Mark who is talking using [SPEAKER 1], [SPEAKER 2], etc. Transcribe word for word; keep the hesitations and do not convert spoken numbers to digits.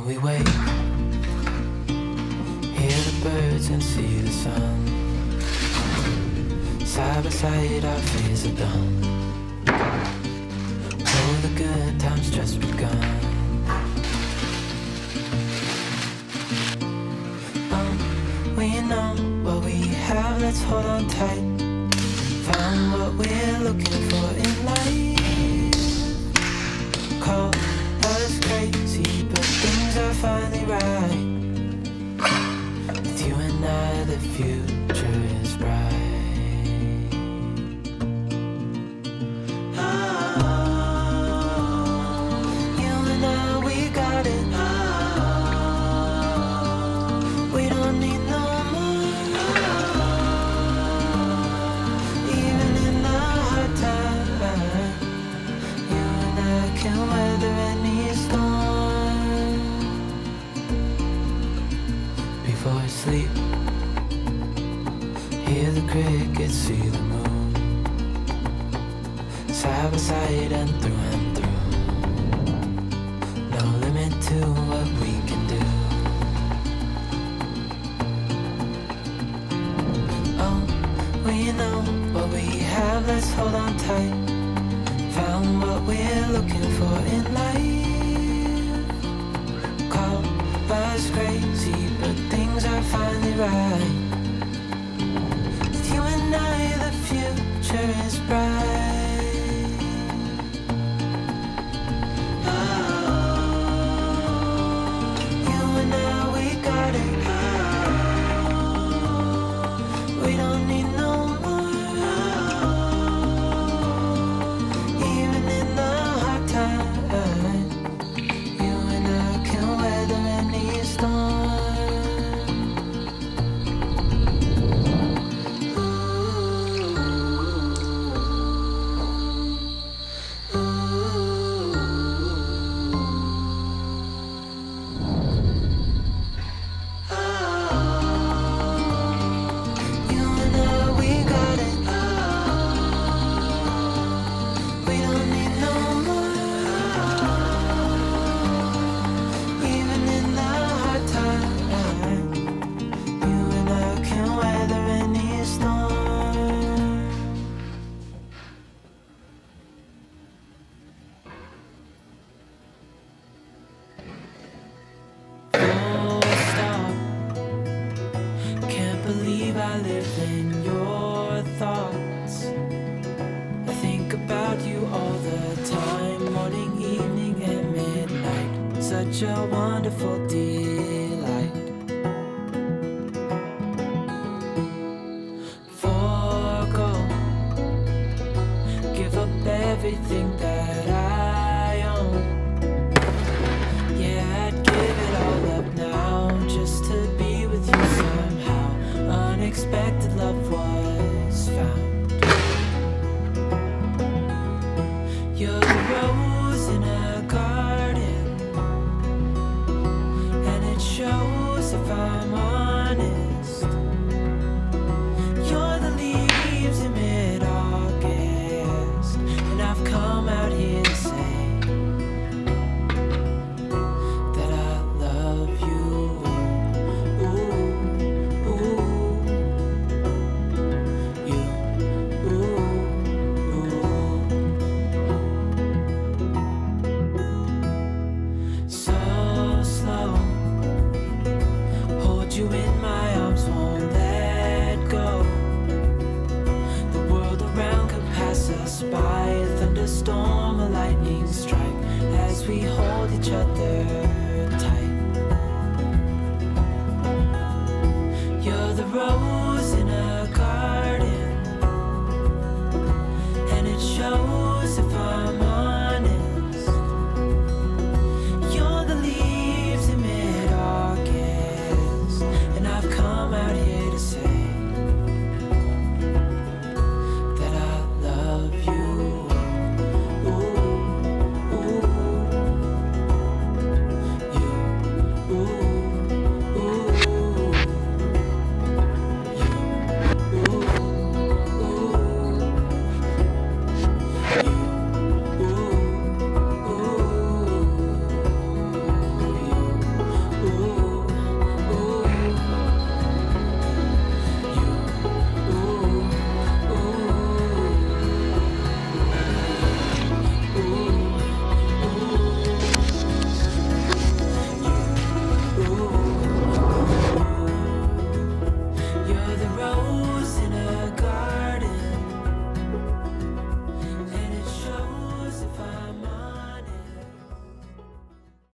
[SPEAKER 1] we wait, hear the birds and see the sun. Side by side our fears are done. Oh, the good times just begun. Oh, we know what we have, let's hold on tight. Found what we're looking for in life. Call us crazy, but things are finally right. With you and I, the future is bright. Before I sleep, hear the crickets, see the moon. Side by side and through and through. No limit to what we can do. Oh, we know what we have, let's hold on tight. Found what we're looking for in life. Call us crazy, but things are finally right. With you and I, the future is bright. Oh, you and I, we got it. We don't need no more. Even in the hard times, you and I can weather any storm. I live in your thoughts. I think about you all the time, morning, evening, and midnight. Such a wonderful delight. Forgo, give up everything that